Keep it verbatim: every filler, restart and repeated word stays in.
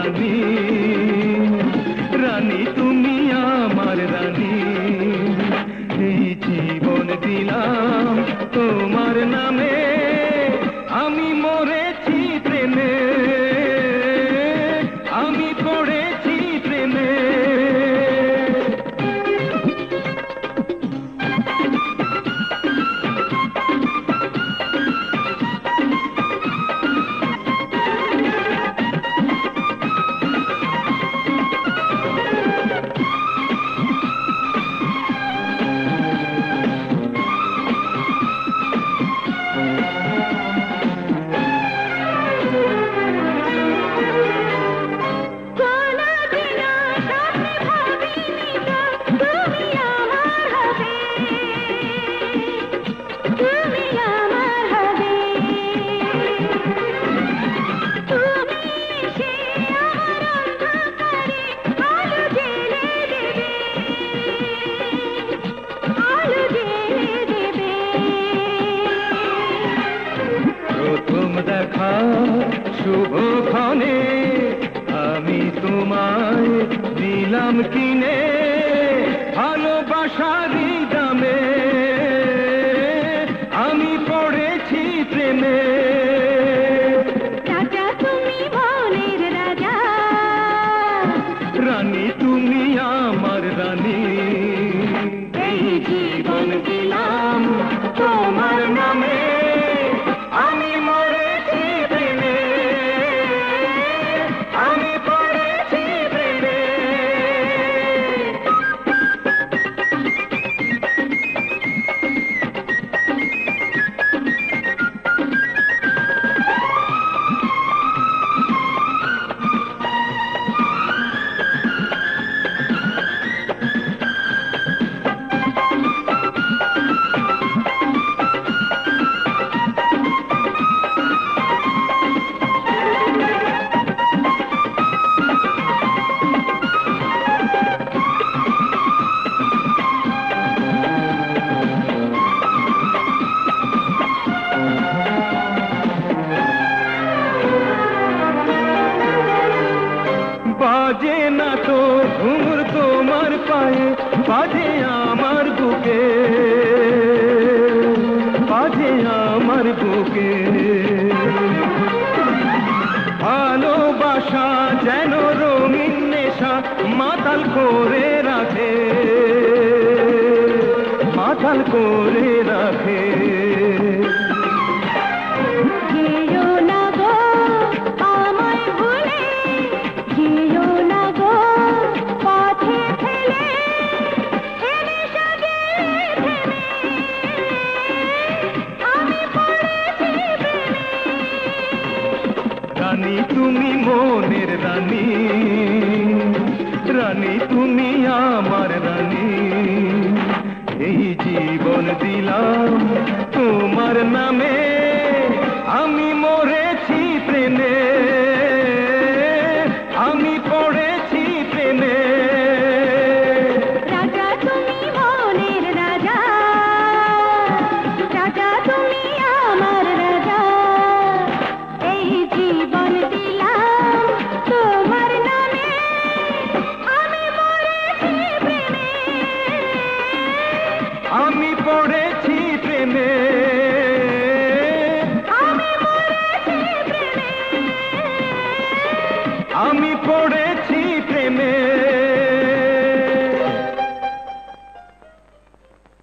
রানী, রানী তুমি আমার রানী। এই জীবন দিলাম তোমার নামে, আমি মরেছি প্রেমে, আমি পড়েছি প্রেমে। প্রথম দেখা শুভক্ষণে আমি তোমায় দিলাম কিনে, ভালোবাসারই দামে আমি পড়েছি প্রেমে। রাজা তুমি মনের রাজা, রানী তুমি আমার রানী। এই জীবন দিলাম তোমার নামে, আমি মরেছি প্রেমে, আমি পড়েছি প্রেমে। বাজে না তো ঘুমর তোমার পায়ে, বাজে আমার বুকে, বাজে আমার বুকে। ভালোবাসা যেন রঙিন নেশা মাতাল করে রাখে, মাতাল করে রাখে। যেও না গো আমায় ভুলে, যেও না গো পথে ফেলে, হেমেশা গেলে থেমে, আমি পড়েছি প্রেমে। রানী তুমি মনের রানী, রানী তুমি আমার রানী। এই জীবন দিলাম তোমার নামে।